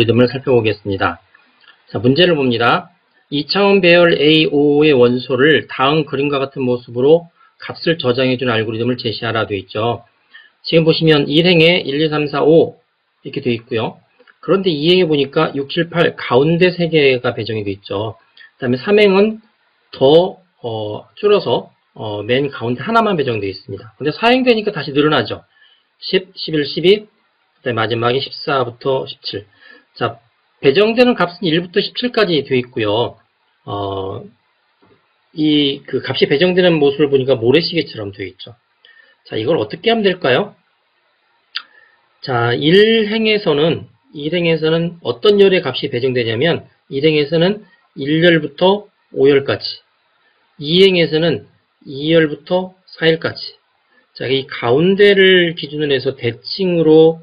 알고리즘을 살펴보겠습니다. 자, 문제를 봅니다. 2차원 배열 A5의 원소를 다음 그림과 같은 모습으로 값을 저장해준 알고리즘을 제시하라 되어 있죠. 지금 보시면 1행에 1, 2, 3, 4, 5 이렇게 되어 있고요. 그런데 2행에 보니까 6, 7, 8 가운데 3개가 배정이 되어 있죠. 그 다음에 3행은 더 줄어서 맨 가운데 하나만 배정되어 있습니다. 근데 4행 되니까 다시 늘어나죠. 10, 11, 12, 그다음에 마지막에 14부터 17. 자, 배정되는 값은 1부터 17까지 되어 있고요. 그 값이 배정되는 모습을 보니까 모래시계처럼 되어 있죠. 자, 이걸 어떻게 하면 될까요? 자, 1행에서는 어떤 열의 값이 배정되냐면 1행에서는 1열부터 5열까지, 2행에서는 2열부터 4열까지. 자, 이 가운데를 기준으로 해서 대칭으로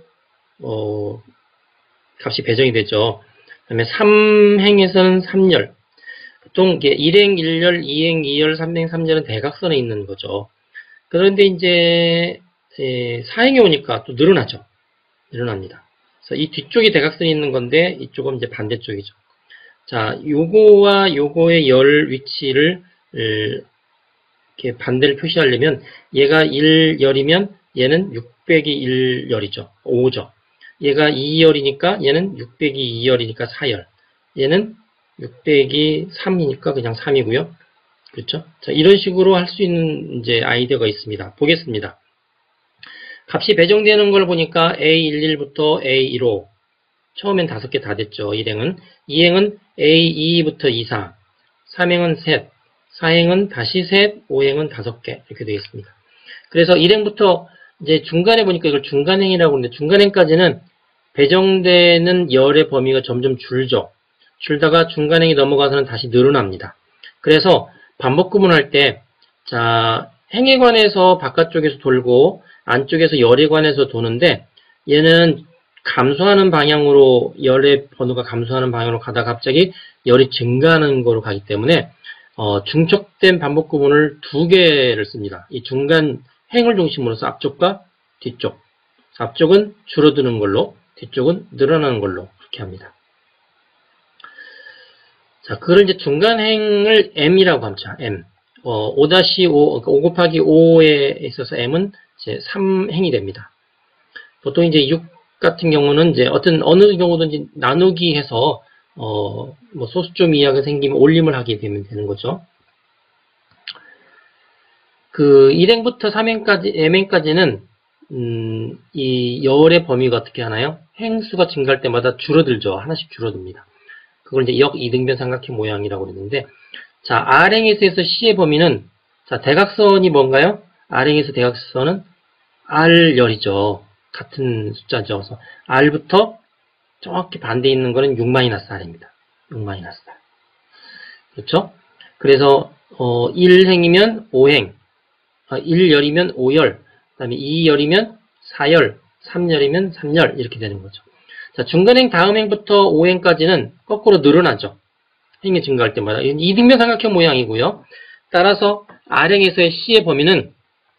값이 배정이 되죠. 그 다음에 3행에서는 3열. 보통 이게 1행 1열, 2행 2열, 3행 3열은 대각선에 있는 거죠. 그런데 이제 4행에 오니까 또 늘어나죠. 늘어납니다. 그래서 이 뒤쪽이 대각선이 있는 건데 이쪽은 이제 반대쪽이죠. 자, 요거와 요거의 열 위치를 이렇게 반대를 표시하려면 얘가 1열이면 얘는 6 빼기 1열이죠. 5죠. 얘가 2열이니까 얘는 6 빼기 2열이니까 4열. 얘는 6 빼기 3이니까 그냥 3이고요. 그렇죠? 자, 이런 식으로 할 수 있는 이제 아이디어가 있습니다. 보겠습니다. 값이 배정되는 걸 보니까 A11부터 A15. 처음엔 5개 다 됐죠. 1행은. 2행은 A22부터 24. 3행은 셋. 4행은 다시 셋. 5행은 5개. 이렇게 되어 있습니다. 그래서 1행부터 이제 중간에 보니까 이걸 중간행이라고 하는데 중간행까지는 배정되는 열의 범위가 점점 줄죠. 줄다가 중간행이 넘어가서는 다시 늘어납니다. 그래서 반복 구분할 때, 자, 행에 관해서 바깥쪽에서 돌고 안쪽에서 열에 관해서 도는데 얘는 감소하는 방향으로 열의 번호가 감소하는 방향으로 가다가 갑자기 열이 증가하는 거로 가기 때문에 중첩된 반복 구분을 2개를 씁니다. 이 중간 행을 중심으로서 앞쪽과 뒤쪽. 앞쪽은 줄어드는 걸로, 뒤쪽은 늘어나는 걸로 그렇게 합니다. 자, 그걸 이제 중간행을 M이라고 합니다. M. 5-5, 5 곱하기 5에 있어서 M은 이제 3행이 됩니다. 보통 이제 6 같은 경우는 이제 어느 경우든지 나누기 해서, 뭐 소수점 이하가 생기면 올림을 하게 되면 되는 거죠. 그 1행부터 3행까지, m행까지는, 이 열의 범위가 어떻게 하나요? 행수가 증가할 때마다 줄어들죠. 하나씩 줄어듭니다. 그걸 이제 역이등변 삼각형 모양이라고 그러는데, 자, R행에서 C의 범위는, 자, 대각선이 뭔가요? R행에서 대각선은 R열이죠. 같은 숫자죠. 그래서 R부터 정확히 반대에 있는 거는 6-R입니다. 6-R. 그렇죠? 그래서, 1행이면 5행, 1열이면 5열, 그 다음에 2열이면 4열, 3열이면 3열, 이렇게 되는 거죠. 자, 중간행 다음 행부터 5행까지는 거꾸로 늘어나죠. 행이 증가할 때마다. 이등변 삼각형 모양이고요. 따라서 R행에서의 C의 범위는,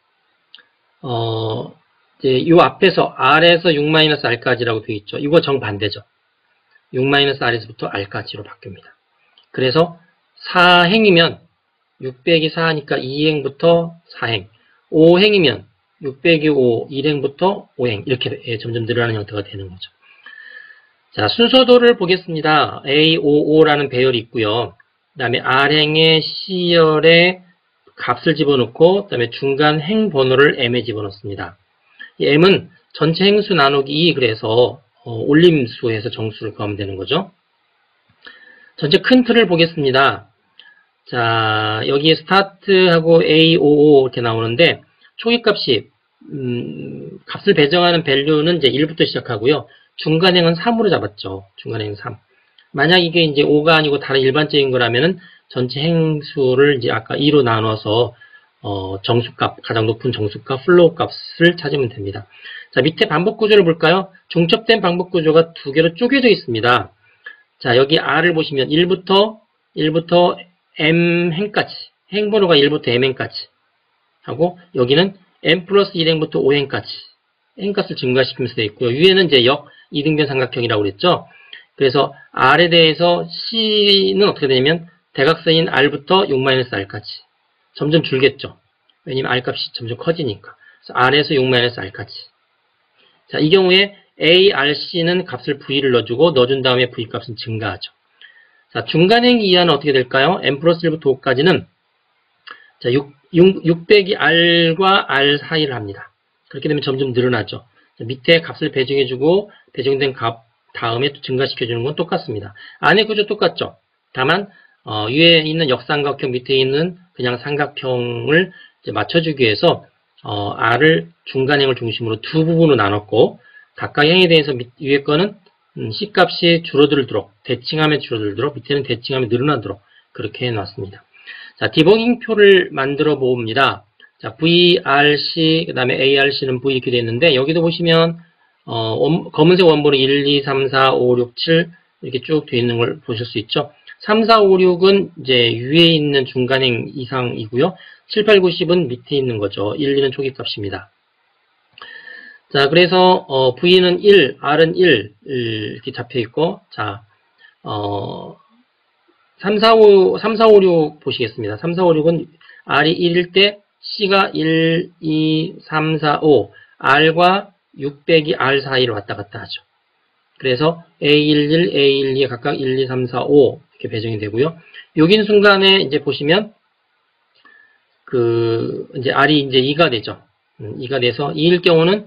이제 요 앞에서 R에서 6-R까지라고 되어 있죠. 이거 정반대죠. 6-R에서부터 R까지로 바뀝니다. 그래서 4행이면 6 빼기 4니까 2행부터 4행, 5행이면 6 빼기 5, 1행부터 5행 이렇게 점점 늘어나는 형태가 되는 거죠. 자, 순서도를 보겠습니다. A55라는 배열이 있고요. 그 다음에 R행의 C열에 값을 집어넣고 그 다음에 중간 행 번호를 M에 집어넣습니다. 이 M은 전체 행수 나누기 2, 그래서 올림수에서 정수를 구하면 되는 거죠. 전체 큰 틀을 보겠습니다. 자, 여기에 스타트하고 A55 이렇게 나오는데 초기값이 값을 배정하는 밸류는 이제 1부터 시작하고요. 중간행은 3으로 잡았죠. 중간행은 3. 만약 이게 이제 5가 아니고 다른 일반적인 거라면은 전체 행수를 이제 아까 2로 나눠서 정수값, 가장 높은 정수값, 플로우 값을 찾으면 됩니다. 자, 밑에 반복 구조를 볼까요? 중첩된 반복 구조가 2개로 쪼개져 있습니다. 자, 여기 R을 보시면 1부터 M행까지, 행번호가 1부터 M행까지 하고, 여기는 M 플러스 1행부터 5행까지 행값을 증가시키면서 되어 있고요. 위에는 이제 역 이등변 삼각형이라고 그랬죠. 그래서 R에 대해서 C는 어떻게 되냐면 대각선인 R부터 6-R까지 점점 줄겠죠. 왜냐면 R 값이 점점 커지니까. 그래서 R에서 6-R까지. 자, 이 경우에 A, R, C는 값을 V를 넣어준 다음에 V 값은 증가하죠. 자, 중간행 이하는 어떻게 될까요? M 플러스 1부터 5까지는 자, 6 빼기 R과 R 사이를 합니다. 그렇게 되면 점점 늘어나죠. 자, 밑에 값을 배정해주고 배정된 값 다음에 또 증가시켜주는 건 똑같습니다. 안의 구조 똑같죠. 다만 위에 있는 역삼각형 밑에 있는 그냥 삼각형을 이제 맞춰주기 위해서 R을 중간행을 중심으로 두 부분으로 나눴고 각각 행에 대해서 위에 거는 C값이 줄어들도록 대칭하면 줄어들도록 밑에는 대칭하면 늘어나도록 그렇게 해놨습니다. 자, 디버깅 표를 만들어 봅니다. 자, VRC 그 다음에 ARC는 V 이렇게 되어 있는데 여기도 보시면 검은색 원본은 1, 2, 3, 4, 5, 6, 7 이렇게 쭉 되어 있는 걸 보실 수 있죠. 3, 4, 5, 6은 이제 위에 있는 중간행 이상이고요. 7, 8, 9, 10은 밑에 있는 거죠. 1, 2는 초기값입니다. 자, 그래서 V는 1, R은 1 이렇게 잡혀 있고, 자, 3, 4, 5, 6 보시겠습니다. 3, 4, 5, 6은 R이 1일 때 C가 1, 2, 3, 4, 5 R과 6 빼기 R 사이를 왔다 갔다 하죠. 그래서 A11, A12에 각각 1, 2, 3, 4, 5 이렇게 배정이 되고요. 여긴 순간에 이제 보시면 이제 R이 이제 2가 되죠. 2가 돼서 2일 경우는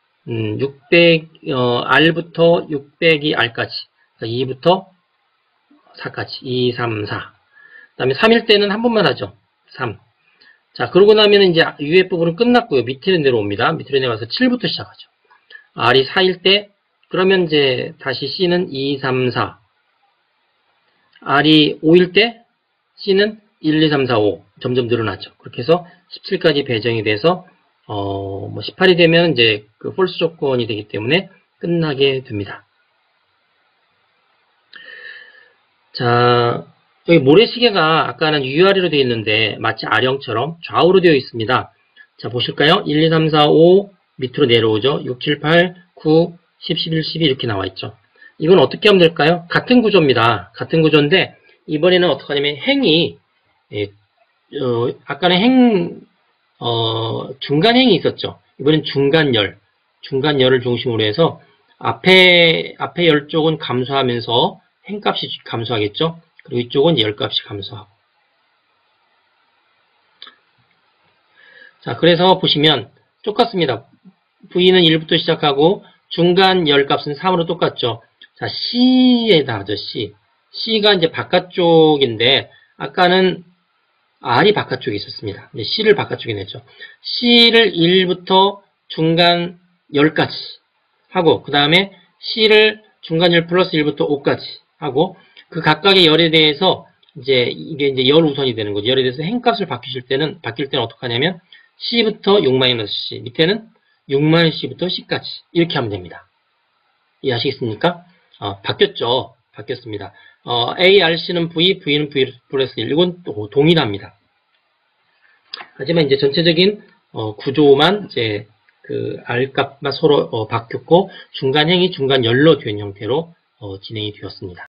R부터 6 빼기 R까지 2부터 4까지 2, 3, 4 그 다음에 3일 때는 한 번만 하죠. 3. 자, 그러고 나면 이제 위에 부분은 끝났고요. 밑으로 내려옵니다. 밑으로 내려와서 7부터 시작하죠. R이 4일 때 그러면 이제 다시 C는 2, 3, 4 R이 5일 때 C는 1, 2, 3, 4, 5 점점 늘어나죠. 그렇게 해서 17까지 배정이 돼서 18이 되면 이제 그 폴스 조건이 되기 때문에 끝나게 됩니다. 자, 여기 모래시계가 아까는 위아래로 되어 있는데 마치 R형처럼 좌우로 되어 있습니다. 자, 보실까요? 1, 2, 3, 4, 5 밑으로 내려오죠. 6, 7, 8, 9, 10, 11, 12 이렇게 나와 있죠. 이건 어떻게 하면 될까요? 같은 구조입니다. 같은 구조인데 이번에는 어떻게 하냐면 행이 아까는 중간행이 있었죠. 이번엔 중간열을 중심으로 해서 앞에 열 쪽은 감소하면서 행값이 감소하겠죠. 그리고 이쪽은 열값이 감소하고. 자, 그래서 보시면 똑같습니다. V는 1부터 시작하고 중간 열값은 3으로 똑같죠. 자, C에다 하죠. C가 이제 바깥쪽인데 아까는 R이 바깥쪽에 있었습니다. 이제 C를 바깥쪽에 냈죠. C를 1부터 중간 열까지 하고 그 다음에 C를 중간 열 플러스 1부터 5까지 하고 그 각각의 열에 대해서 이게 이제 열 우선이 되는 거죠. 열에 대해서 행값을 바뀔 때는 어떻게 하냐면 C부터 6-C 밑에는 6-C부터 C까지 이렇게 하면 됩니다. 이해하시겠습니까? 바뀌었죠. 바뀌었습니다. A, R, C는 V, V는 V 플러스 1 이건 또 동일합니다. 하지만 이제 전체적인 구조만 이제 그 R 값만 서로 바뀌었고 중간행이 중간열로 된 형태로 진행이 되었습니다.